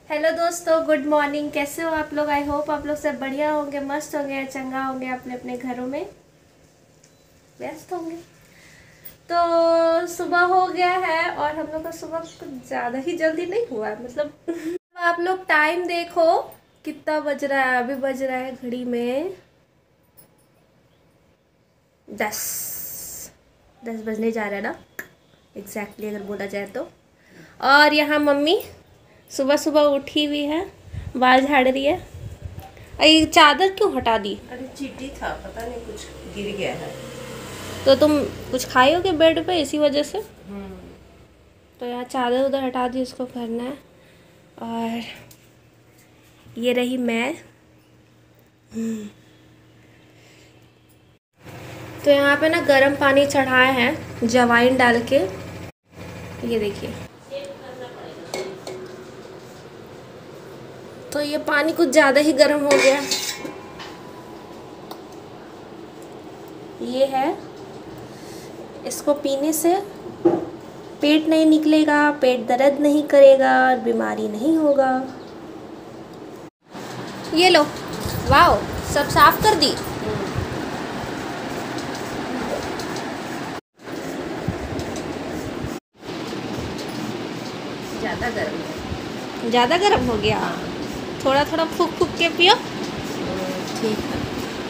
Hello दोस्तों, good morning. कैसे हो आप लोग? आई होप आप लोग सब बढ़िया होंगे, मस्त होंगे, चंगा होंगे, अपने अपने घरों में व्यस्त होंगे। तो सुबह हो गया है और हम लोग का सुबह कुछ ज़्यादा ही जल्दी नहीं हुआ है, मतलब आप लोग टाइम देखो कितना बज रहा है। अभी बज रहा है घड़ी में 10 10 बजने जा रहा है ना, एग्जैक्टली अगर बोला जाए तो। और यहाँ मम्मी सुबह सुबह उठी हुई है, बाल झाड़ रही है। ये चादर क्यों हटा दी? अरे चींटी था, पता नहीं कुछ गिर गया है। तो तुम कुछ खाई होगे बेड पे, इसी वजह से। तो यार चादर उधर हटा दी, इसको करना है। और ये रही मैं। तो यहाँ पे ना गर्म पानी चढ़ाए हैं जवाइन डाल के, ये देखिए। तो ये पानी कुछ ज़्यादा ही गर्म हो गया। ये है, इसको पीने से पेट नहीं निकलेगा, पेट दर्द नहीं करेगा और बीमारी नहीं होगा। ये लो, वाओ, सब साफ कर दी। ज़्यादा गर्म है। ज़्यादा गर्म हो गया। थोड़ा थोड़ा फूक फूक के पियो। ठीक है।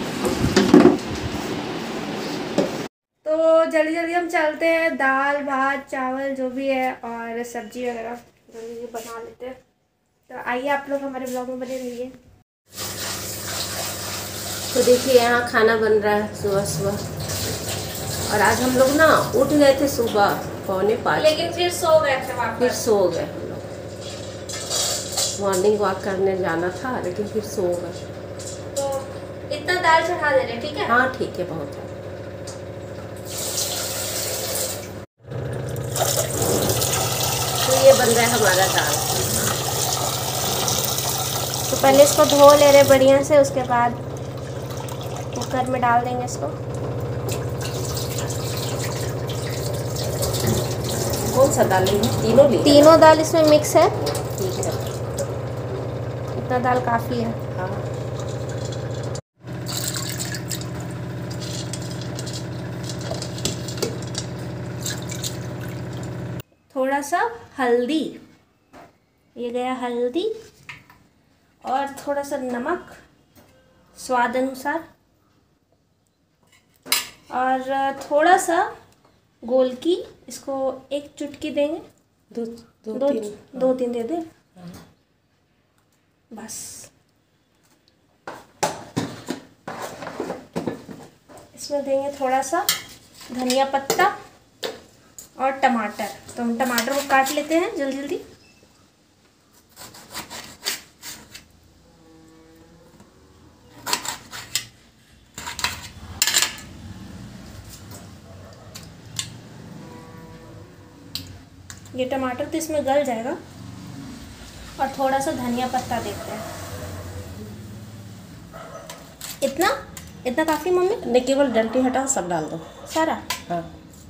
तो जल्दी जल्दी हम चलते हैं, दाल भात चावल जो भी है और सब्जी वगैरह जल्दी बना लेते हैं। तो आइए आप लोग हमारे ब्लॉग में बने रहिए। तो देखिए यहाँ खाना बन रहा है सुबह सुबह। और आज हम लोग ना उठ गए थे सुबह 4:45, लेकिन फिर सो गए थे वापस। फिर सो गए हम लोग। मॉर्निंग वॉक करने जाना था लेकिन फिर सो गए। तो इतना दाल चढ़ा दे रहे, ठीक है? हाँ ठीक है, बहुत है। तो ये बन रहा है हमारा दाल। तो पहले इसको धो ले रहे बढ़िया से, उसके बाद कुकर में डाल देंगे इसको। कौन सा दाल लेंगे? तीनों लिए? तीनों दाल इसमें मिक्स है। ठीक है। इतना दाल काफ़ी है। हाँ। थोड़ा सा हल्दी, ये गया हल्दी, और थोड़ा सा नमक स्वाद अनुसार, और थोड़ा सा गोलकी, इसको एक चुटकी देंगे। दो दो तीन। दो तीन दे दे बस। इसमें देंगे थोड़ा सा धनिया पत्ता और टमाटर। तो हम टमाटर को काट लेते हैं जल्दी जल्दी। ये टमाटर तो इसमें गल जाएगा। और थोड़ा सा धनिया पत्ता देते हैं। इतना इतना काफ़ी मम्मी? नहीं, केवल डंटी हटा, सब डाल दो सारा। हाँ।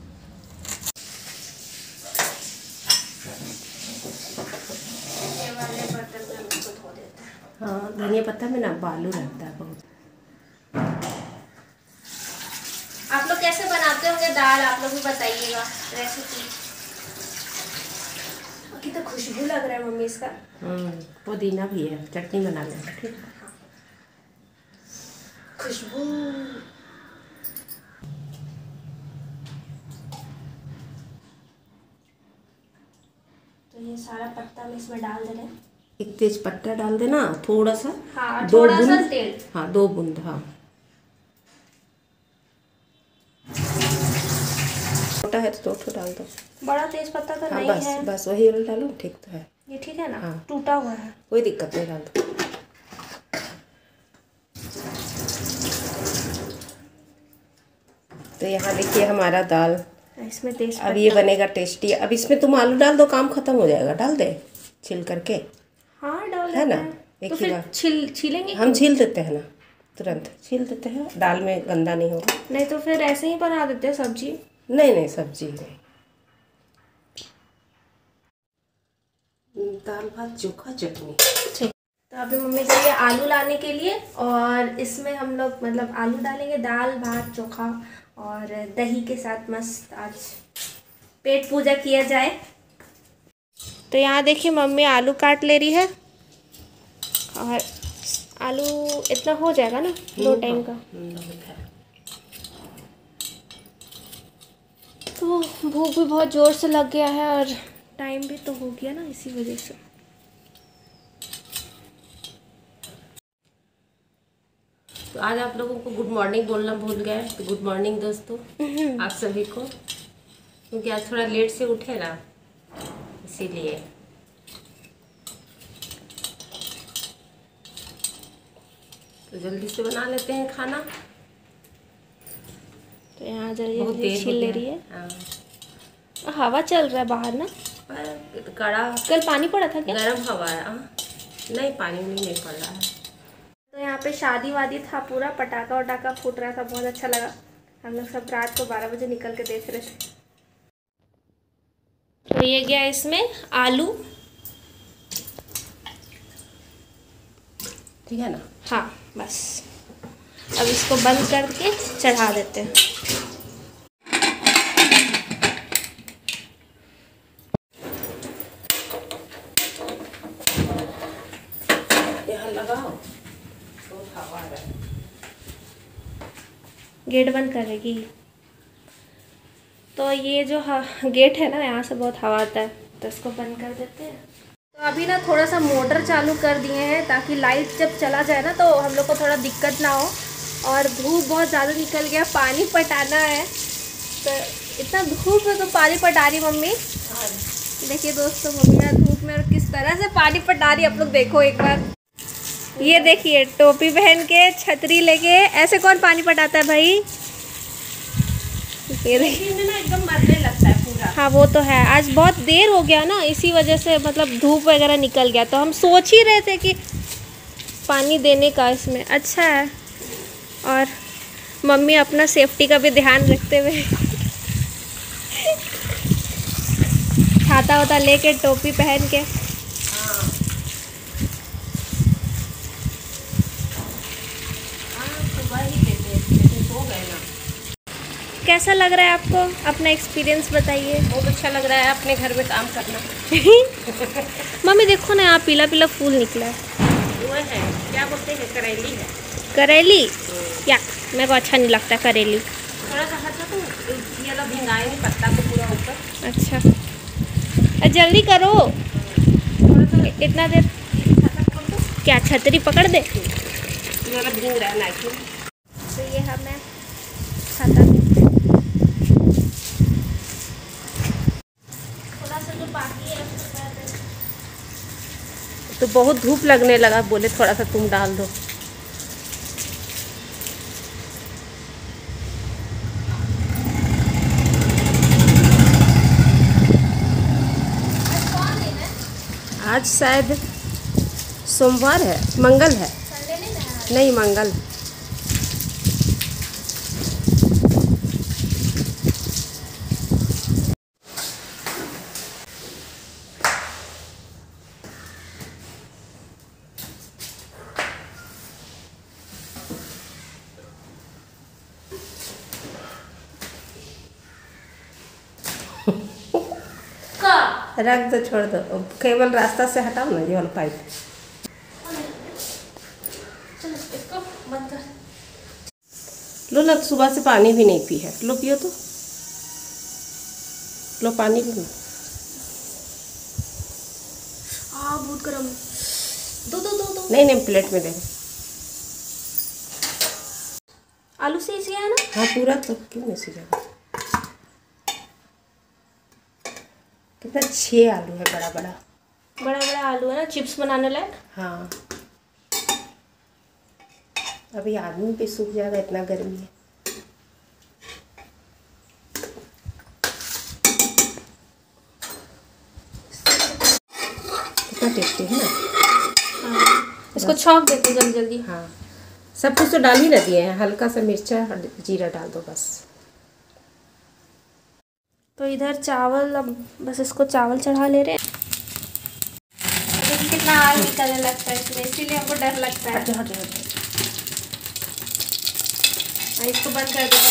ये वाले बर्तन में हम इसको धो देते हैं। हाँ, धनिया पत्ता में ना बालू रहता है बहुत। आप लोग कैसे बनाते होंगे दाल, आप लोग भी बताइएगा रेसिपी। कितना खुशबू लग रहा है मम्मी इसका। पुदीना भी है, चटनी बना लेंगे। ठीक है। खुशबू। तो ये सारा पत्ता हम इसमें डाल दे रहे हैं। एक तेज पत्ता डाल देना, थोड़ा सा। हाँ, दो थोड़ा सा बूंद तेल। हाँ, 2 बूंद। हाँ, छोटा है तो 2 डाल दो। बड़ा तेज पत्ता तो हाँ, नहीं बस है। बस वही वाला डालो, ठीक तो है। ये ठीक है ना? हाँ। टूटा हुआ है। कोई दिक्कत नहीं, डाल दो। तो यहाँ देखिए हमारा दाल इसमें तेज अब ये बनेगा टेस्टी। अब इसमें तुम आलू डाल दो, काम खत्म हो जाएगा। डाल दे छिल करके। हाँ, डाल है देते ना? हैं। एक तो ही फिर बार छीलेंगे हम क्यों? छील देते हैं ना, तुरंत छील देते हैं, दाल में गंदा नहीं होगा। नहीं तो फिर ऐसे ही बना देते हैं सब्जी। नहीं नहीं, सब्जी नहीं। दाल भात चोखा चटनी। ठीक। तो अभी मम्मी गई है आलू लाने के लिए और इसमें हम लोग मतलब आलू डालेंगे, दाल भात चोखा और दही के साथ मस्त आज पेट पूजा किया जाए। तो यहाँ देखिए मम्मी आलू काट ले रही है और आलू इतना हो जाएगा ना 2 टाइम का। तो भूख भी बहुत ज़ोर से लग गया है और टाइम भी तो हो गया ना, इसी वजह से। तो आज आप लोगों को गुड मॉर्निंग बोलना भूल गए, तो गुड मॉर्निंग दोस्तों आप सभी को, क्योंकि आज थोड़ा लेट से उठे ना इसीलिए। तो जल्दी से बना लेते हैं खाना। तो यहाँ जल्दी छील ले रही है। हाँ। हवा चल रहा है बाहर ना, कड़ा। कल पानी पड़ा था क्या? गर्म हवा है। नहीं पानी नहीं पड़ रहा है। तो यहाँ पे शादी वादी था पूरा, पटाखा वटाखा फूट रहा था, बहुत अच्छा लगा। हम लोग सब रात को 12 बजे निकल के देख रहे थे। तो ये गया इसमें आलू, ठीक है ना? हाँ बस अब इसको बंद करके चढ़ा देते हैं। यहाँ लगाओ तो हवा आ रहा है। गेट बंद करेगी। तो ये जो गेट है ना, यहाँ से बहुत हवा आता है, तो इसको बंद कर देते हैं। तो अभी ना थोड़ा सा मोटर चालू कर दिए हैं ताकि लाइट जब चला जाए ना तो हम लोग को थोड़ा दिक्कत ना हो। और धूप बहुत ज़्यादा निकल गया, पानी पटाना है। तो इतना धूप है तो पानी पटा रही मम्मी। देखिए दोस्तों मम्मी यार धूप में किस तरह से पानी पटा रही, आप लोग देखो एक बार। ये देखिए टोपी पहन के छतरी लेके, ऐसे कौन पानी पटाता है भाई? ये देखिए ना एकदम मरने लगता है पूरा। हाँ वो तो है, आज बहुत देर हो गया ना, इसी वजह से मतलब धूप वगैरह निकल गया। तो हम सोच ही रहे थे कि पानी देने का इसमें। अच्छा है। और मम्मी अपना सेफ्टी का भी ध्यान रखते हुए छाता वाता लेके टोपी पहन के। कैसा लग रहा है आपको? अपना एक्सपीरियंस बताइए। बहुत अच्छा लग रहा है अपने घर में काम करना। मम्मी देखो ना यहाँ पीला पीला फूल निकला है। वो है क्या बोलते हैं, करेली है। करेली? या मेरे को अच्छा नहीं लगता करेली। थोड़ा सा हटा तो ये लोग भिंगाएंगे पत्ता को पूरा ऊपर। अच्छा जल्दी करो, थोड़ा सा इतना देर क्या छतरी पकड़ दे? ये लोग भिंग रहा है ना। तो ये हमें छाता में थोड़ा सा जो बाकी है उसको कर दें। तो बहुत धूप लगने लगा, बोले थोड़ा सा तुम डाल दो। आज शायद सोमवार है, मंगल है। संडे नहीं ना? नहीं मंगल। रख दो, छोड़ दो, केवल रास्ता से हटाओ ना ये वाला पाइप। चलो इसको बंद कर। लो ना, सुबह से पानी भी नहीं पी है। लो पियो तो, लो पानी भी नहीं। बहुत गर्म। दो दो दो दो। नहीं नहीं प्लेट में दे। आलू सीज गया है ना? हाँ पूरा तो क्यों नहीं सीखेगा। कितना 6 आलू है, बड़ा बड़ा बड़ा बड़ा आलू है ना, चिप्स बनाने लायक। हाँ अभी आदमी पे सूख जाएगा, इतना गर्मी है। कितना टेस्टी है ना। हाँ इसको छौंक देते जल्दी जल्दी। हाँ सब कुछ तो डाल ही ना दिए हैं, हल्का सा मिर्चा और जीरा डाल दो बस। तो इधर चावल, अब बस इसको चावल चढ़ा ले रहे हैं। अपना आग निकलने लगता है इसमें, इसीलिए हमको डर लगता है। इसको बंद कर दो।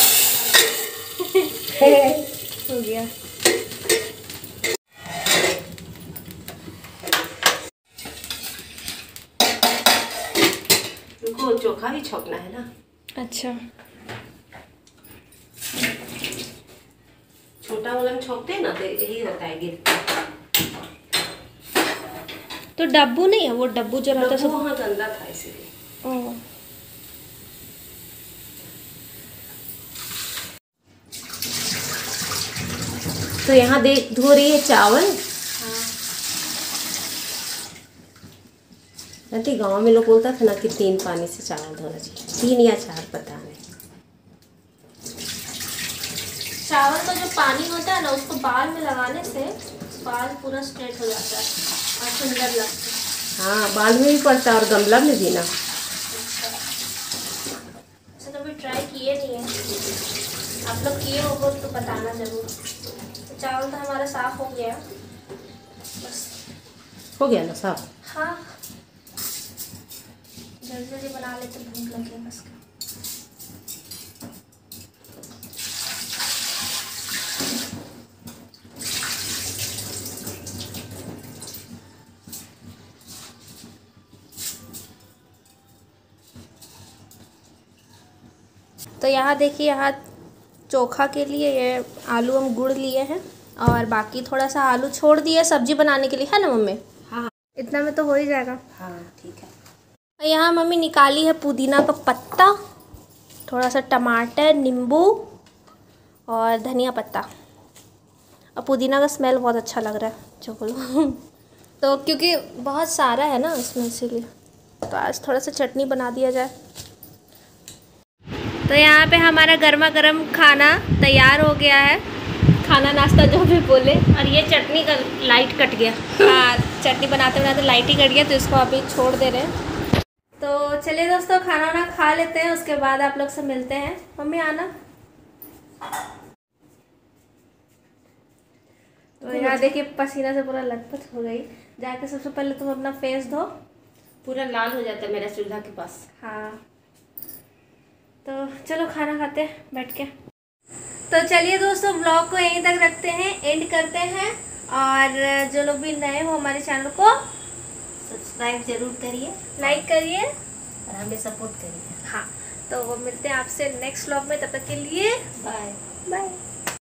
हो गया। इनको चोखा भी छोकना है ना। अच्छा, छोटा वाला में छोकते हैं ना तो यही होता है गिरता। तो डब्बू नहीं है वो, डब्बू जो रहता है डब्बू वहाँ गंदा था इसीलिए। ओह, तो यहाँ धो रही है चावल। रहती गाँव में लोग बोलता था ना कि 3 पानी से चावल धोना चाहिए, 3 या 4 पता नहीं। चावल का जो पानी होता है ना उसको बाल में लगाने से बाल पूरा स्ट्रेट हो जाता है और सुंदर लगता है। हाँ, बाल में भी पड़ता है और गमला में भी ना। अच्छा, तो भी ट्राई किए नहीं है, आप लोग किए होगा तो बताना जरूर। तो चावल तो हमारा साफ हो गया बस। हो गया ना साफ? हाँ, जल्दी जल्दी बना लेते, भूख लगी है बस। तो यहाँ देखिए, यहाँ चोखा के लिए ये आलू हम गुड़ लिए हैं और बाकी थोड़ा सा आलू छोड़ दिए सब्जी बनाने के लिए, है ना मम्मी? हाँ इतना में तो हो ही जाएगा। हाँ ठीक है। और यहाँ मम्मी निकाली है पुदीना का पत्ता, थोड़ा सा टमाटर, नींबू और धनिया पत्ता। और पुदीना का स्मेल बहुत अच्छा लग रहा है जो बोलो। तो क्योंकि बहुत सारा है ना इसमें, इसीलिए तो आज थोड़ा सा चटनी बना दिया जाए। तो यहाँ पे हमारा गर्मा गर्म खाना तैयार हो गया है, खाना नाश्ता जो भी बोले। और ये चटनी का लाइट कट गया। हाँ, चटनी बनाते बनाते लाइट ही कट गया, तो इसको अभी छोड़ दे रहे हैं। तो चलिए दोस्तों, खाना वाना खा लेते हैं, उसके बाद आप लोग से मिलते हैं। मम्मी आना। तो यहाँ देखिए पसीना से पूरा लथपथ हो गई। जाके सबसे पहले तुम अपना फेस धो। पूरा लाल हो जाता है मेरा चूल्हा के पास। हाँ, तो चलो खाना खाते हैं बैठ के। तो चलिए दोस्तों, ब्लॉग को यहीं तक रखते हैं, एंड करते हैं। और जो लोग भी नए हो हमारे चैनल को सब्सक्राइब जरूर करिए, लाइक करिए और हमें सपोर्ट करिए। हाँ, तो वो मिलते हैं आपसे नेक्स्ट व्लॉग में, तब तक के लिए बाय बाय।